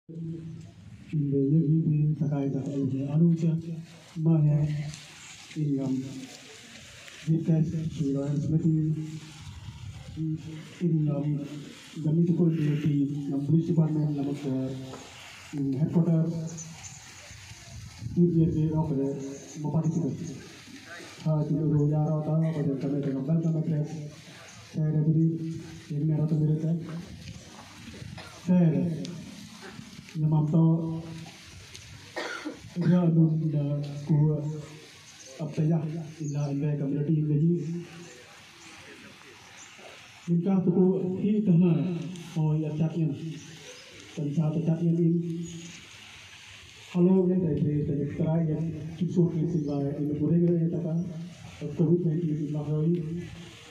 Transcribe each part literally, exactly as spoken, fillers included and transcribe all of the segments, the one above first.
in the year Sakai Sakai Anuja Maya in um Vikas Shiva Smithy in um the mythical deity of police department number in headquarters immediately of the participants. Uh, to the Roya Rota, but the committee of Belgium address, share every in Merata Milita, share Yamato, Yadun, the school of the Yah in the community in the East. In Katuku, he to her, or your champion, and South champion in. Hello, and I say that the try and keep showcasing by in the Bodega of COVID nineteen in Lahore.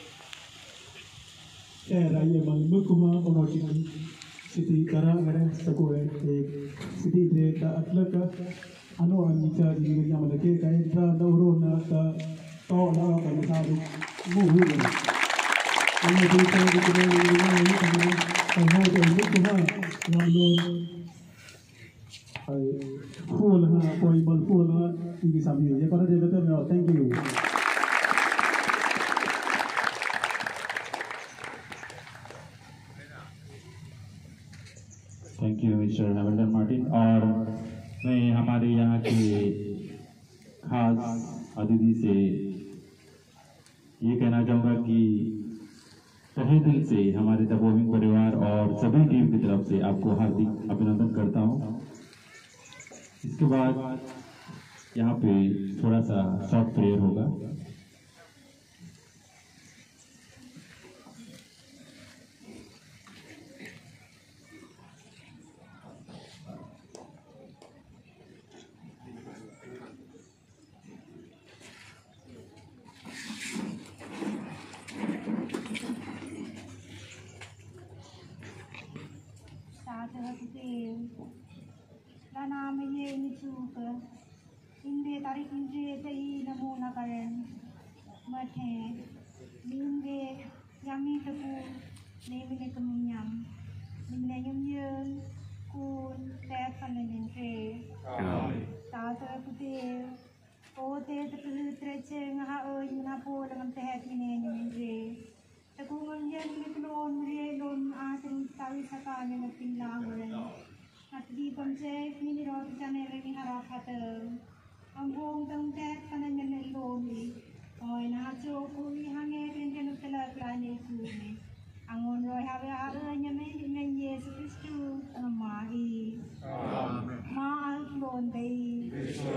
There I am on Mukuma on Ojiman City, Kara, and Sakura, City, the Atlaka, Ano, and Nita, the Yamanake, and Naurona, the Tall and the Saudi movie. And I think I hope I Mukuma, full possible full T V subject. ये पर देते हैं मैं thank you. Thank you mister Hamilton Martin और मैं हमारे यहाँ के खास अतिथि से ये कहना चाहूँगा कि तहे दिल से हमारे तपोविंग परिवार और सभी टीम की तरफ से आपको हार्दिक अभिनंदन करता हूँ. इसके बाद यहाँ पे थोड़ा सा शॉर्ट प्रेयर होगा. Inde tarik inde tei namo nakaran mathe inde yami tepu nemine kemunyam inde yum kun teh panenente tata pute o te te treche ngaha o yuna po dengan teh mine neminde tekung yen liplon mire lon asin tawi sakane ngapinlang ren atdi pamse mini rot channel ni harap hatem Ambong tang tet panangan na lomi. Oy na so kuri hange rin kanu tala plane kuni. Angon roy have ara nya me ngan Yesu Kristu amai. Ma al lon dei.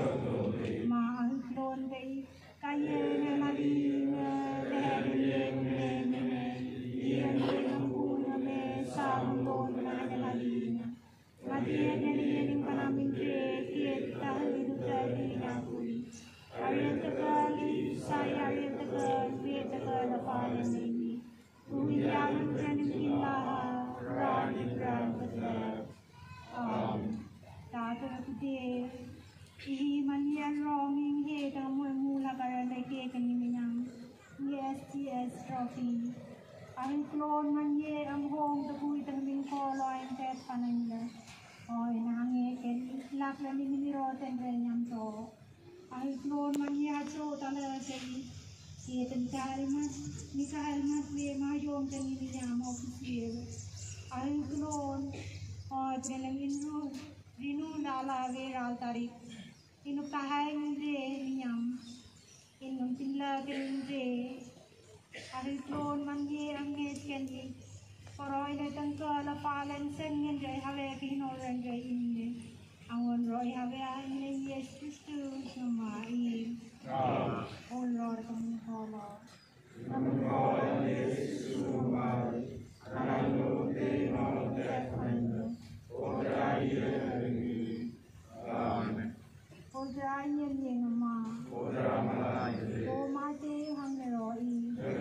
Ma al lon dei. Kaye na lagi na le le ne ne. Ye ne ambu na me sa lon na na lagi. Mati ne ne ning panamin tre kiet ta hidu tadi nakui. Arian tekali saya arian tekal biar tekal apa ini. Kui yang jenim kilah rani ran tekal. Um, tata putih. Ihi manian roming he kamu mula karan lagi keniminang. Yes yes trophy. Arin klon manye am hong tekui tengming koloin tet pananda. Oy nange ken lak la ni ni ro ten re nyam to ai klon man ya cho ta la sei ye ten kal ma ni kal ma le ma yom ten ni nyam official ai klon oy ten ni no rinu dala ve ral tarik inu kahai de nyam inu tilla ken de ai klon man ye ange ken ni Roy na tangka la palen sen ngen jay have kino ren jay inne. Angon roy have inne yes Kristu namai. Oh Lord kami kala. Kami kala yes Kristu namai. Anano te no te kanya. Oda iye Amen. Oda iye ni nama. Oda malai. O mate hang roi.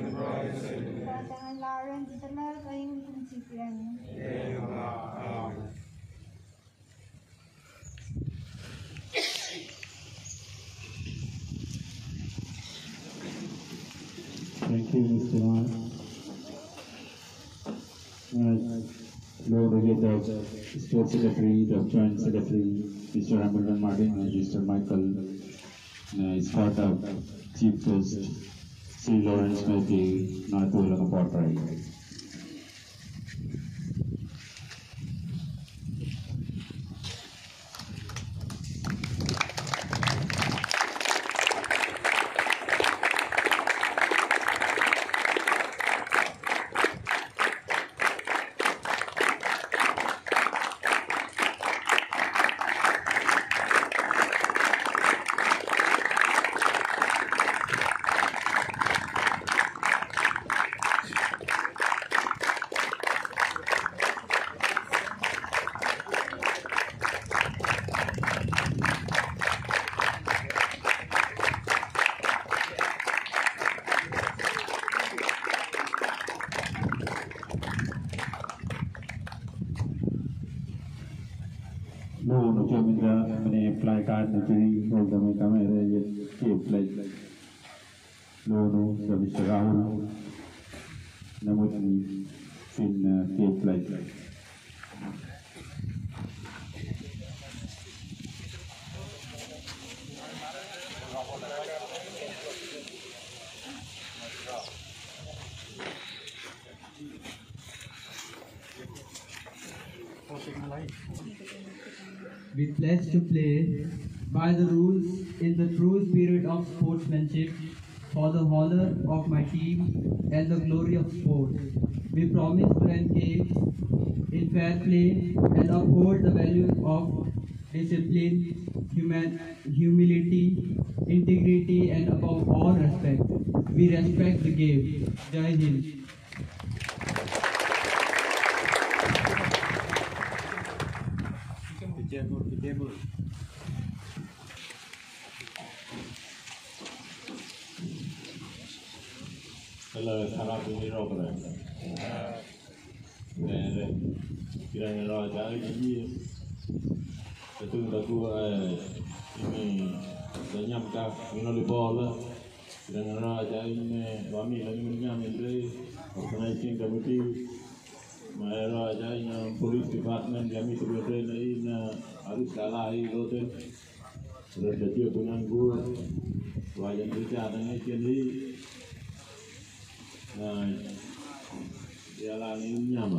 Tangan laren setelah kain penciptaan. Thank you, Mister Wan. with the Sports Secretary, the Joint Secretary, Mister Hamilton Martin, and Mister Michael uh, Scott, uh, Chief Guest, Sri Lawrence Matthew, Nathu Lakaportrai. No, no, kami dah mana apply card nanti kalau kami kami ada je apply. No, no, kami serahun. Namun ni fin apply. We pledge to play by the rules in the true spirit of sportsmanship for the honor of my team and the glory of sport. We promise to engage in fair play and uphold the values of discipline, human, humility, integrity, and above all respect. We respect the game. Jai Hind. Kalau harap ini roh berat, dan kiranya roh jadi jadi, betul betul ini danyam kah minoli bola, kiranya roh jadi ini kami lagi menyam ini organizing committee, mai roh jadi yang police department kami sebenarnya ini harus kalah ini loten, sudah jadi dengan guru, wajib kerja dengan ini. Nah, jalan ini nyaman.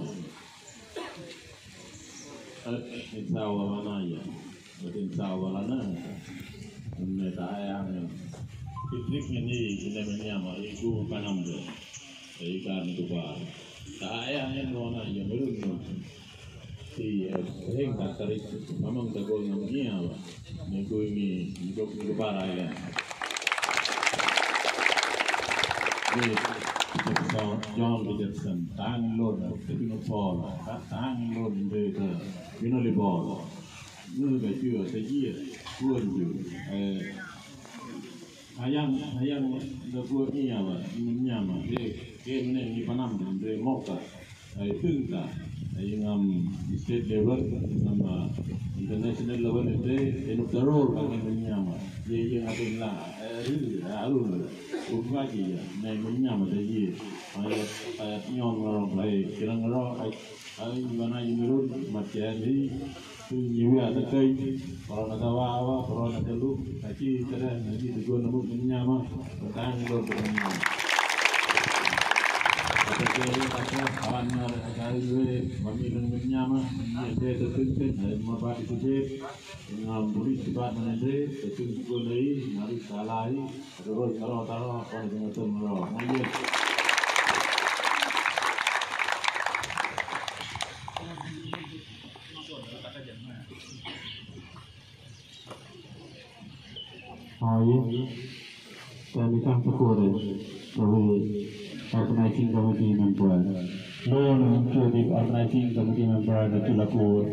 Insya Allah mana ya? Insya Allah mana? Mereka yang fitrik ini kita nyaman. Itu kanam je. Ikan itu bar. Saya yang mana yang belum si heng tak tarik. Memang tak boleh namanya apa? Minggu ini hidup hidup bar ya. John Richardson, tang lon, Stephen Paul, tang lon de Vinoli Ball, nu ke chưa, te ye, buồn ju, ayam ayam de buồn ni apa, ni apa, de game ni ni panam de moka, tungta, yang state level, nama international level de enuk teror kami ni apa, ye yang ada lah, ini alun. Bukan lagi ya, naik minyak macam ni, ayat ayat nyon orang lain, kira orang ayat ayat mana yang menurut macam ni, tu juga ada kai, kalau nak tahu apa, kalau nak tahu, nanti kita nanti tujuan namun minyak mah, bertang lor berminyak. Tapi kalau kita kawan ada cari duit, kami dengan minyak mah, ni ada tertentu, ada apa itu je, dengan polis department ada, tertentu lagi, harus salah ni. Terus kalau taruh apa dengan semua, mungkin. Oh ini, kami kan syukur dari organizing committee member. Loan to the organizing committee member dari Lakur.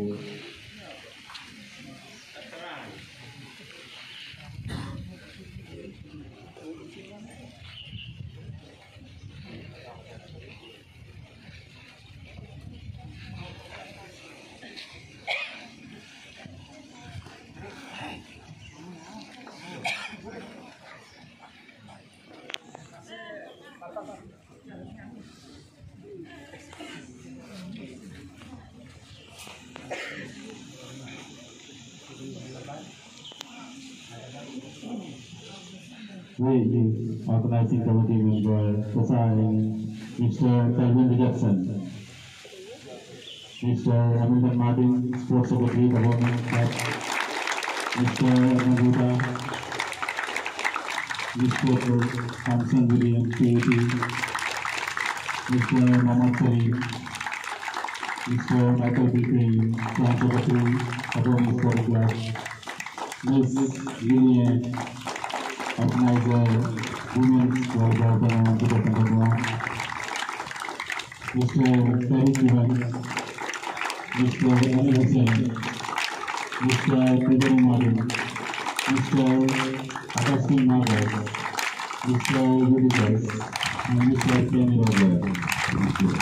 the organizing committee member presiding Mister Calvin Richardson, Mister Hamilton Martin, Sports Secretary, Government Club, Mister Naguta, Mister Samson Williams, P A T, Mister Mohammad Sharif, Mister Michael B. Green, Joint Secretary, Government Sport Club, Miss Lillian, Organizer, Women's World Tournament two thousand twenty-one, Mister Terry Stevens, Mister Anil Hussain, Mister Peter Martin, Mister Augustine Margaret, Mister Udicus, and Mister Kenny Robert. Thank you.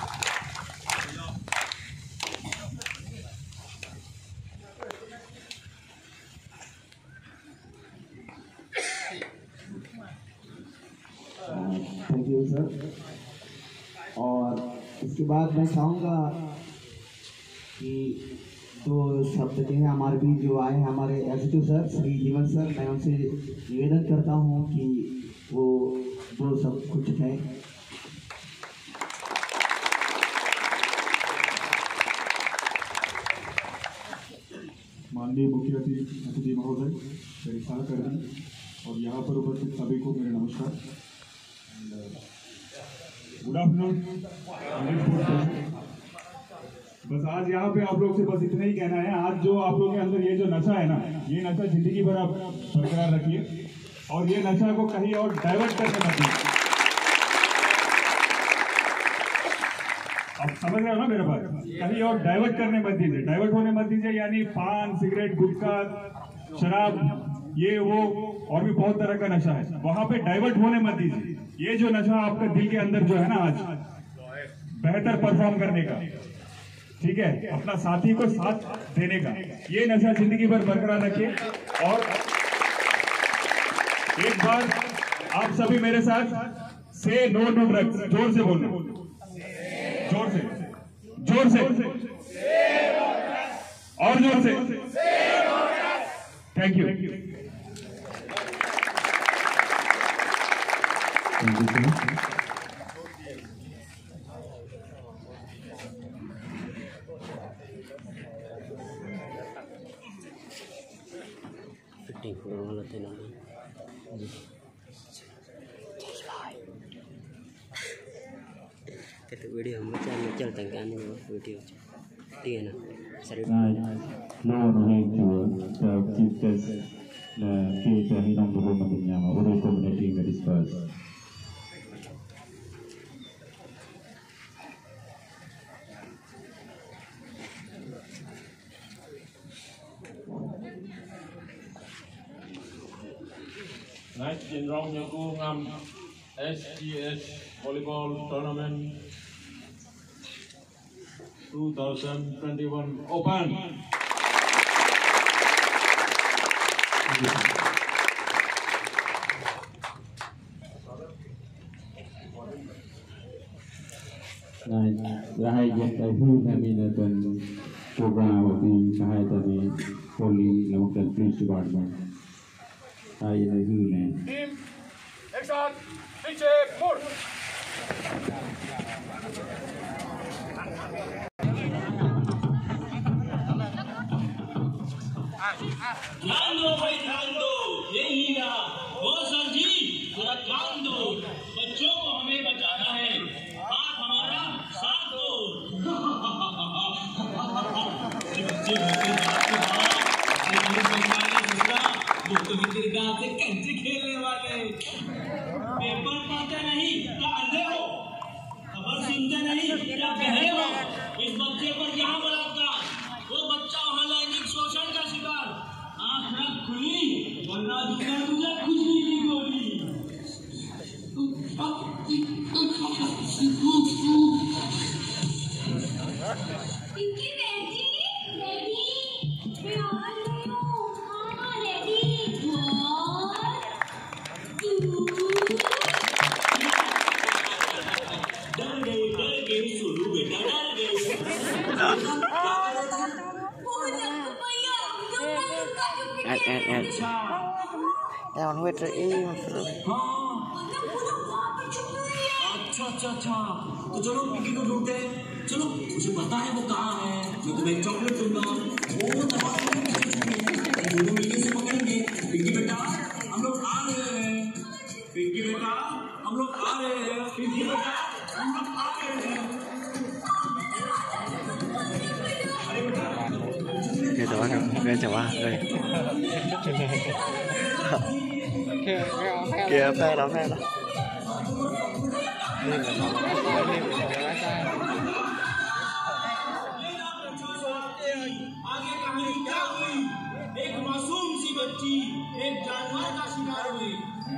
Thank you sir. और इसके बाद मैं चाहूँगा कि दो शब्द के हैं हमारे बीच जो आए हैं हमारे एग्जीक्यूटिव सर श्री जीवन सर, मैं उनसे निवेदन करता हूँ कि वो दो शब्द कुछ कहें। माननीय मुख्य अतिथि महोदय, मेरे सहकर्मी और यहाँ पर उपस्थित सभी को मेरे नमस्कार। Good afternoon. बस आज यहाँ पे आप लोग से बस इतना ही कहना है, आज जो आप लोग के अंदर ये जो नशा है ना, ये नशा जिंदगी भर आप बरकरार रखिए और ये नशा को कहीं और डाइवर्ट करने मत दीजिए। आप समझ रहे हो ना मेरे बात, कहीं और डाइवर्ट करने मत दीजिए, डाइवर्ट होने मत दीजिए, यानी पान, सिगरेट, गुटखा, शराब, ये वो और भी बहुत तरह का नशा है, वहां पे डाइवर्ट होने मत दीजिए। ये जो नशा आपका दिल के अंदर जो है ना आज बेहतर परफॉर्म करने का, ठीक है, अपना साथी को साथ देने का, ये नशा जिंदगी भर बरकरार रखिए। और एक बार आप सभी मेरे साथ से नो टू ड्रग्स जोर से बोलना, जोर से, जोर से और जोर से। Thank you. Thank you, sir. Fitting for all of them. Cái video mới cho nó chân thành cái video tiền à Nay, Lord Rain Tour, the chief guest, the K. Hinong Buhoma Binyama, Uru community that is first. Next in round Yaku Ngam S G S Volleyball Tournament twenty twenty-one Open. Này, là hai dân đại hư tham gia tuần program của thì hai tuần Holy Local Police Department. Hai dân đại hư này. Team, action, picture, move. ध्यान दो भाई, ध्यान दो, ये हीरा वो sir जी थोड़ा ध्यान दो, बच्चों को हमें बचाना है, आप हमारा साथ दो। बच्चे वो तो गांव से कंचे खेलने वाले, पेपर पढ़ते नहीं क्या अंधे हो, खबर सुनते नहीं क्या बहरे हो, इस बच्चे पर यहाँ बलात्कार, वो बच्चा वहाँ लैंगिक शोषण का शिकार, आँख रख खुली वरना दूसरा तुझे खुजली की गोली। इनकी रेडी रेडी मैं आ रही हूँ, हाँ रेडी डर गई डर गई सुरू बेटा डर गई। Add, add, add. Em huyết rồi ý. अच्छा अच्छा अच्छा तो चलो पिंकी को ढूंढते हैं। चलो मुझे पता है वो कहाँ है। मैं तुम्हें एक चॉकलेट दूंगा। वो दवा दोनों मिलके से पकड़ेंगे। पिंकी बेटा हम लोग आ रहे हैं। पिंकी बेटा हम लोग आ रहे हैं। पिंकी बेटा हम लोग आ रहे हैं। Kìa chào bác, kìa chào bác, đây. Kìa phe đó, phe đó. आगे कहानी क्या हुई? एक मासूम सी बच्ची एक जानवर का शिकार हुई।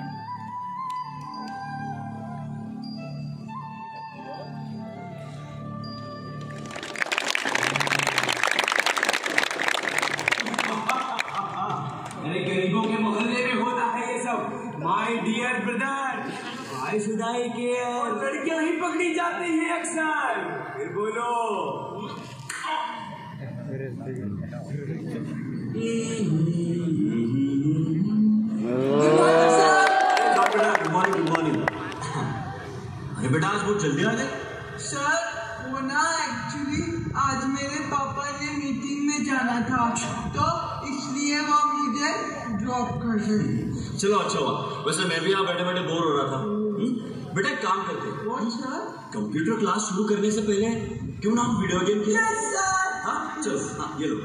अरे गरीबों के मोहल्ले में होता है ये सब। माय डियर ब्रदर, भाई सुधाई के लड़कियां ही पकड़ी जाती हैं अक्सर। फिर बोलो अरे बेटा आज बहुत जल्दी आ गए। सर वो ना एक्चुअली आज मेरे पापा ने मीटिंग में जाना था तो इसलिए वो मुझे ड्रॉप कर गए। चलो अच्छा हुआ। वैसे मैं भी यहाँ बैठे बैठे बोर हो रहा था। हुँ? बेटा एक काम करते हैं। सर कंप्यूटर क्लास शुरू करने से पहले क्यों ना हम वीडियो गेम खेलें? Yes sir. हाँ चलो हाँ ये लो।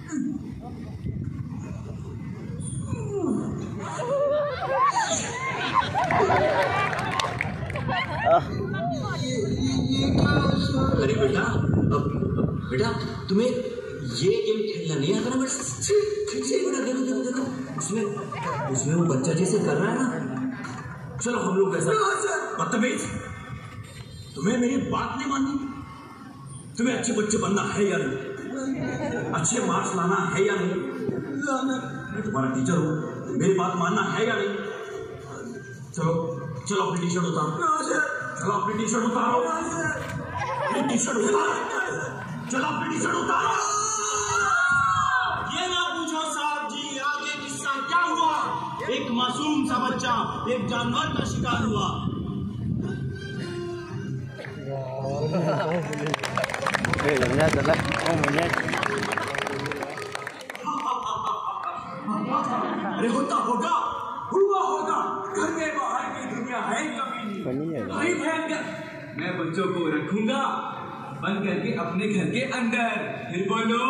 अरे बेटा अब बेटा तुम्हें ये गेम खेलना नहीं आता ना? बेटा देखो देखो देखो उसमें उसमें वो बच्चा जैसे कर रहा है ना। चलो हम लोग ऐसा बदतमीज, तुम्हें मेरी बात नहीं माननी? तुम्हें अच्छे बच्चे बनना है या नहीं? अच्छे मार्क्स लाना है या नहीं? मैं तुम्हारा टीचर हूँ, मेरी बात मानना है या नहीं? चलो चलो अपनी टी शर्ट उतारो। चलो अपनी टी शर्ट उतारो। अपनी टी शर्ट उतारो। चलो अपनी टी शर्ट उतारो। ये ना पूछो साहब जी आगे किस्सा क्या हुआ। एक मासूम सा बच्चा एक जानवर का शिकार हुआ। Đây là nha, thật là không mà nha. अरे होता होगा, हुआ होगा। घर के बाहर की दुनिया है कभी भाई भयंकर। मैं बच्चों को रखूंगा बंद करके अपने घर के अंदर। फिर बोलो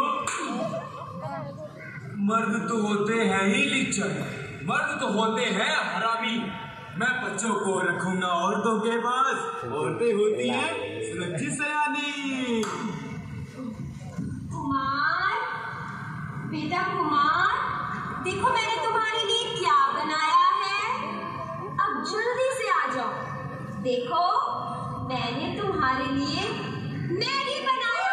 मर्द तो होते हैं ही लिच्चर, मर्द तो होते हैं हरामी। मैं बच्चों को रखूंगा औरतों के पास। औरतें होती हैं सुरक्षित सयानी। कुमार बेटा कुमार, देखो मैंने तुम्हारे लिए क्या बनाया है। अब जल्दी से आ जाओ। देखो मैंने तुम्हारे लिए मैगी बनाया।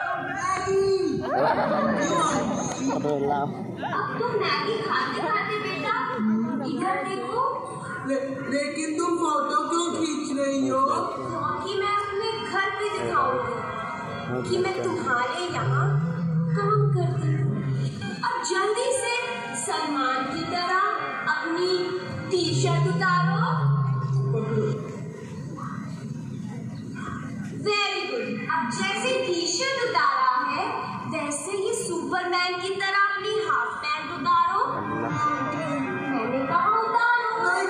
अब तुम मैगी खाते खाते बेटा इधर देखो। ले, लेकिन तुम फोटो क्यों खींच रही हो? क्योंकि मैं अपने घर पे दिखाऊंगी कि मैं तुम्हारे यहाँ काम करती हूँ। अब जल्दी से सलमान की तरह अपनी टी शर्ट उतारो। Very good. अब जैसे टी शर्ट उतारा है वैसे ही सुपरमैन की तरह अपनी हाफ पैंट उतारो। मैंने कहा उतारो।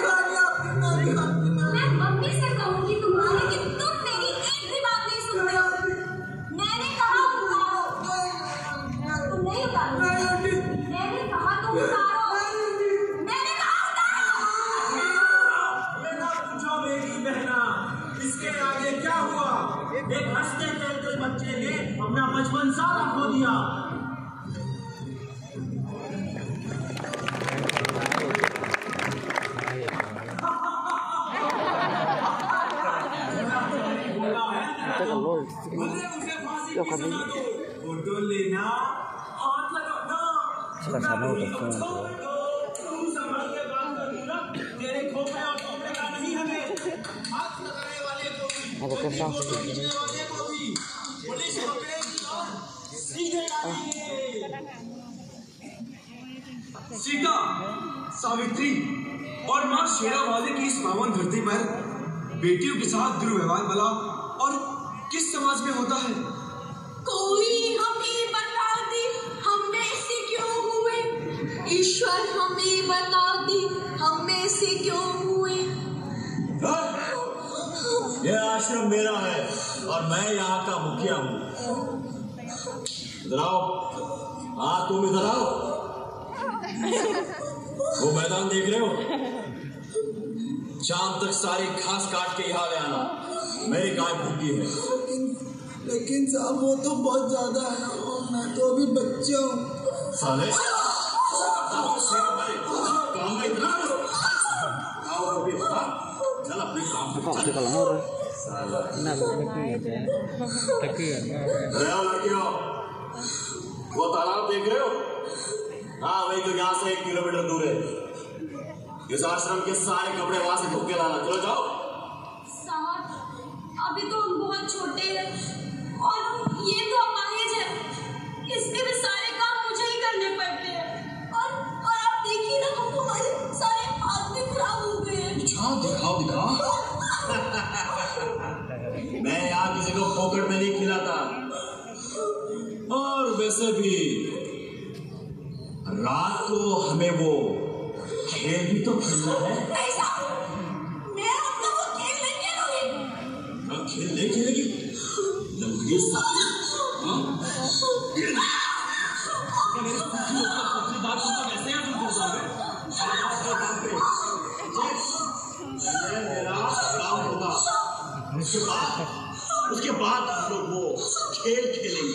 मैं मम्मी से कहूंगी तुम्हारे कि तुम मेरी एक भी बात नहीं सुनते हो। मैंने कहा उतारो। तुम नहीं उतारो। मैंने कहा तुम उतारो। मैंने कहा उतारो। मेरा पूछो मेरी बहना, इसके आगे क्या हुआ? एक हंसते खेलते बच्चे ने अपना बचपन सारा खो दिया। फोटो लेना, हाथ लगाना। तेरे खोपड़े और खोपड़े का नहीं हमें, हाथ लगाने वाले को भी, खींचने वाले को भी पुलिस पकड़ेगी और सीधे डालेंगे। सीधा सावित्री और माँ शेरावाली की इस पावन धरती पर बेटियों के साथ दुर्व्यवहार भला और किस समाज में होता है? कोई हमें बता दे हम ऐसे क्यों हुए, ईश्वर हमें बता दे हम ऐसे क्यों हुए। यह आश्रम मेरा है और मैं यहाँ का मुखिया हूँ। इधर आओ, हाँ तुम इधर आओ। वो मैदान देख रहे हो? शाम तक सारी घास काट के यहाँ ले आना, मेरी गाय भूखी है। लेकिन साहब वो तो बहुत ज्यादा है और मैं तो अभी बच्चा हूँ। साले काम में इतना आओ अभी चल अपने काम Kok di kolam orang? Nah, लड़कियों, वो तालाब देख रहे हो? हाँ वही तो यहाँ से एक किलोमीटर दूर है। इस आश्रम के सारे कपड़े वहां से धो के लाना। चलो जाओ। साहब अभी तो हम बहुत छोटे हैं और ये तो अपाहिज है, इसके भी सारे काम मुझे ही करने पड़ते हैं। और और आप देखिए ना, हमारे सारे हाथ भी खराब हो गए हैं। दिखाओ दिखाओ दिखाओ। मैं यहाँ किसी को फोकट में नहीं खिलाता। और वैसे भी रात को हमें वो खेल भी तो खेलना है। नहीं साहब, मैं अपना वो खेल नहीं खेलूंगी। खेल नहीं खेलेगी? लंबी साथी। मेरा काम होगा, उसके बाद उसके बाद हम लोग वो खेल खेलेंगे।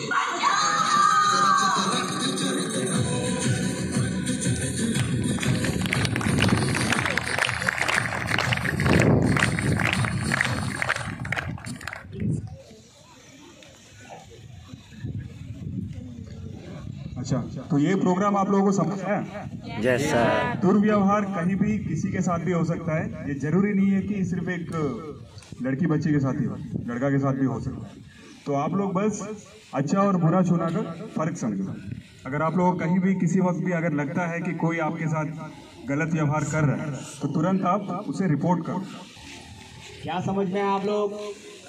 अच्छा, तो ये प्रोग्राम आप लोगों को समझ है? Yes, sir. दुर्व्यवहार कहीं भी किसी के साथ भी हो सकता है। ये जरूरी नहीं है कि सिर्फ एक लड़की बच्ची के साथ ही हो, लड़का के साथ भी हो सकता है। तो आप लोग बस अच्छा और बुरा चुना कर फर्क समझो। अगर आप लोगों को कहीं भी किसी वक्त भी अगर लगता है कि कोई आपके साथ गलत व्यवहार कर रहा है तो तुरंत आप उसे रिपोर्ट करो। क्या समझ में आप लोग?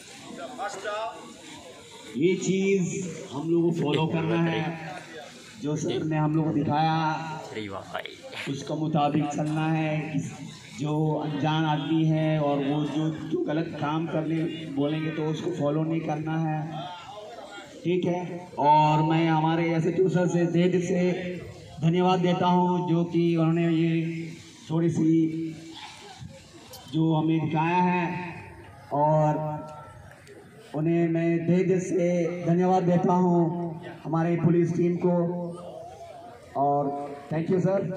ये चीज हम लोगों को फॉलो करना है। जो सर ने हम लोग को दिखाया उसका मुताबिक चलना है। जो अनजान आदमी है और वो जो जो गलत काम करने बोलेंगे तो उसको फॉलो नहीं करना है, ठीक है। और मैं हमारे ऐसे टू सर से दिल से धन्यवाद देता हूँ जो कि उन्होंने ये थोड़ी सी जो हमें दिखाया है, और उन्हें मैं दिल से धन्यवाद देता हूँ हमारे पुलिस टीम को। और थैंक यू सर।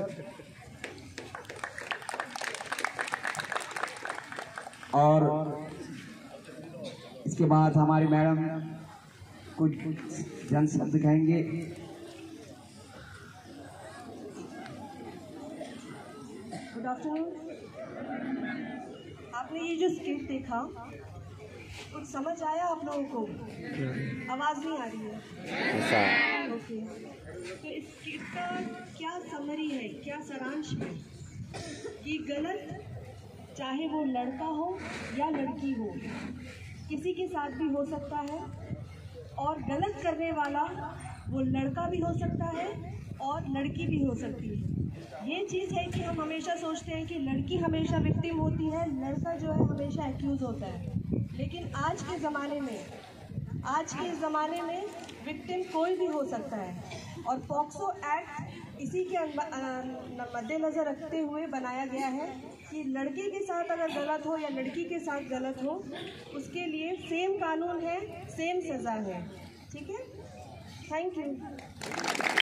और इसके बाद हमारी मैडम कुछ जन शब्द कहेंगे। Good afternoon. आपने ये जो स्किट देखा कुछ समझ आया आप लोगों को? आवाज़ नहीं आ रही है? ओके, तो इस स्किट का क्या समरी है, क्या सारांश है कि गलत चाहे वो लड़का हो या लड़की हो, किसी के साथ भी हो सकता है। और गलत करने वाला वो लड़का भी हो सकता है और लड़की भी हो सकती है। ये चीज़ है कि हम हमेशा सोचते हैं कि लड़की हमेशा विक्टिम होती है, लड़का जो है हमेशा एक्यूज़ होता है। लेकिन आज के ज़माने में आज के ज़माने में विक्टिम कोई भी हो सकता है। और पॉक्सो एक्ट इसी के मद्देनज़र रखते हुए बनाया गया है कि लड़के के साथ अगर गलत हो या लड़की के साथ गलत हो, उसके लिए सेम कानून है, सेम सज़ा है। ठीक है, थैंक यू।